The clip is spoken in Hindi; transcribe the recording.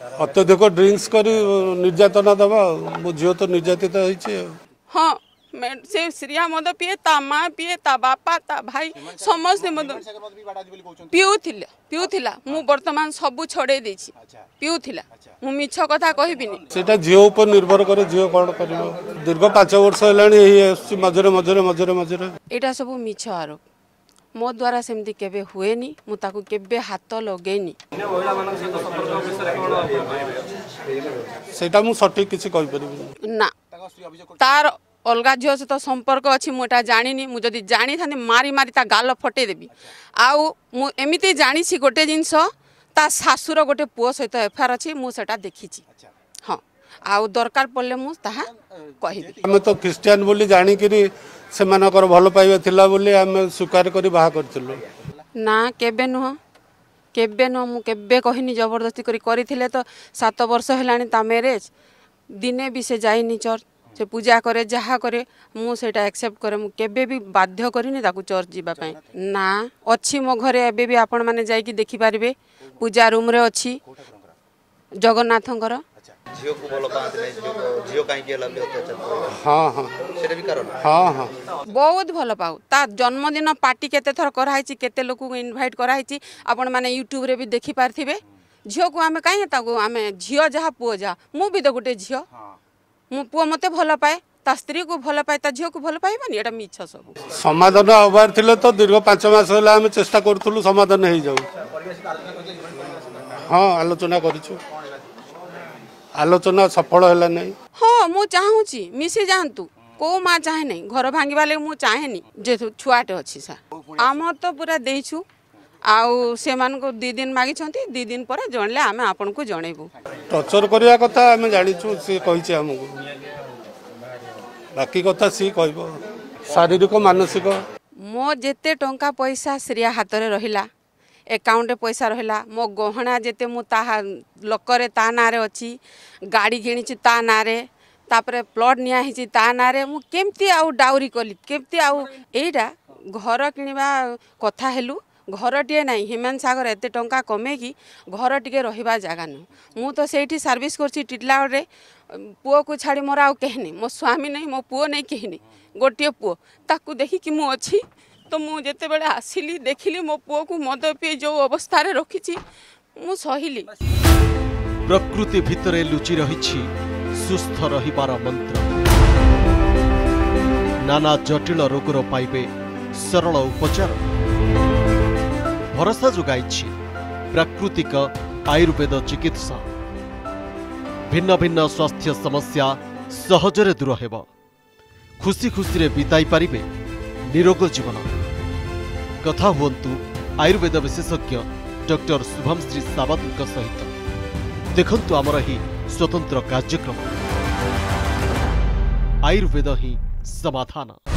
अत्यधिक ड्रिंक्स कर निर्यातना दबा मो झील तो निर्यातित होइछे। हाँ से श्रिया मद पिए ता माँ पिए ता बापा ता भाई समस्त मद पिउथिला मु वर्तमान सबू छड़े देछि पिउथिला मु मिछ कथा कहबिनी सेटा झील ऊपर निर्भर करे झील कोन करिवो दीर्घ 5 वर्ष हेलानी एही मझरे मझरे मझरे मझरे एटा सब मिछ आरोप मो द्वारा सेमती केबे हुएनी मु ताकू केबे हाथ लगेनी सेटा मु सटीक किछि कहि परिबिनी ना तार अलगा झील सहित संपर्क अच्छी मुझे जानी मुझे जानी था मारी मारी ता गाल फटे देवी आउ मु एमती जानी गोटे जिनस ता शाशुर गोटे पुओ सहित एफआईआर अच्छी मुझे देखी हाँ आउ दरकार पड़े मुझे कहि आम तो क्रिस्टियन बोली जानिकी से भल पाइबा थिला बोली आम स्वीकार करी बाहा करथिलु ना केबे नुह मु केबे कहनी जबरदस्ती करी तो 7 वर्ष हेलानी ता मैरेज दिने भी से जाइनी चर्च से पूजा करे जहा करे मु सेटा एक्सेप्ट करे मु केबे भी बाध्य करिनी ताकू चर्च जीवा पई ना अच्छी मो घरे एबे भी आपण माने जाई कि देखि पारिबे पूजा रूम रे अच्छी जगन्नाथंकर झियो को बोल पात नै झियो काई के लबे हां हां सेटा भी कारण हां हां बहुत भल पाऊ ता जन्मदिन पार्टी केते थर कराई केते लोक को इनवाइट कराई आपण माने यूट्यूब रे भी देखि पारथिबे झियो को आमे काई ताको आमे झियो जहा पुओ जा मु भी तो गुटे झियो मो पुओ मते भल पाए ता स्त्री को भल पाए ता झियो को भल पाइबानी एटा मिछ सब समाधान अबार थिले तो दीर्घ 5 मास होला हम चेष्टा करथुलु समाधान हे जाऊ हां आलोचना करिछु आलोचना सफल होला नै हां मु चाहूची मिसी जानतु को मा चाहे नै घर भांगी वाले मु चाहे नी जे छुआटे अछि सा आम तो पूरा देइछु आउ से मान को 2 दिन मागी छंती 2 दिन पर जनले आमे आपन को जणेबू टर्चर करिया कथा हम जानिछु से कहिছে हमको बाकी कथा सी कहबो शारीरिक मानसिक मो जेते टंका पैसा श्रिया हाथ रे रहिला अकाउंट रे पैसा रहिला मो गहना जेते मु ता लकरे ता नारे अछि गाड़ी किनिछि ता नारे तापरे प्लॉट निया हिछि ता नारे मु केमती आउ डाउरी कली केमती आउ एडा घर किनिबा कथा हेलु घर टे नहीं हिमान सागर एत टंका कमे कि घर टे रहा जगह नु मु तो से सर्विस करछि टिटलागढ़ रे पुओ को छाड़ी मोर आउ कहनी मो स्वामी नहीं मो पुओ नहीं कहनी गोटे पुओ ताकू देखी कि मु अच्छी तो मु जेते बेले आसिली देखिली मो पुओ को मद पी जो अवस्था रे रखिछि मु सहिली प्रकृति भितरे लुचि रहिछि सुस्थ रहिबार मंत्र नाना जटिल रोगर पाइबे सरल उपचार भरोसा जोगाइछि प्राकृतिक आयुर्वेद चिकित्सा भिन्न भिन्न स्वास्थ्य समस्या सहजरे दूर हेब खुशी खुशी रे बिताई पारिबे निरोग जीवन कथा हुंतु आयुर्वेद विशेषज्ञ डॉक्टर शुभमश्री सावंत सहित देखंतु आमर ही स्वतंत्र कार्यक्रम आयुर्वेद ही समाधान।